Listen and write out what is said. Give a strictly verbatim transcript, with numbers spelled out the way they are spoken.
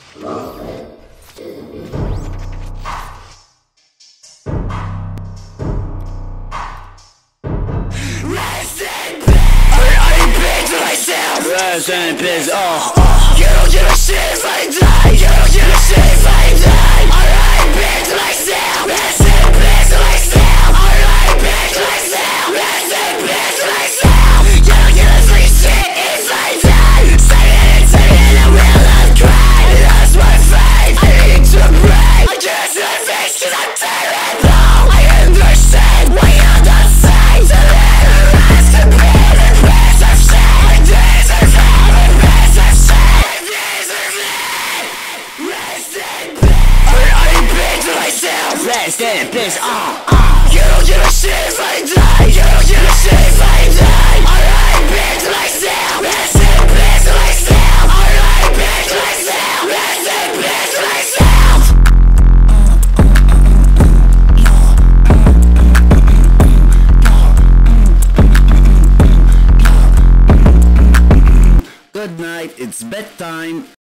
Rest in peace, oh, oh. You don't give a shit if I die. You don't give a shit if I die. R I P to myself. Rest in peace to myself. R I P to myself. Rest in peace to myself. You don't give a free shit if I die. Say it, say it, I will not cry. I lost my faith, I need to break. I can't see my face cause I'm terrible. I understand why you're not safe. To live has to be the best of shit. I deserve heaven, best of shit. I deserve it. Rest in peace. R I P to myself. Rest in peace, uh, uh. You don't give a shit if I die. You don't give a shit if I die. R I P to myself. Rest in peace to myself. R I P to myself. Rest in peace to myself. Good night, it's bedtime.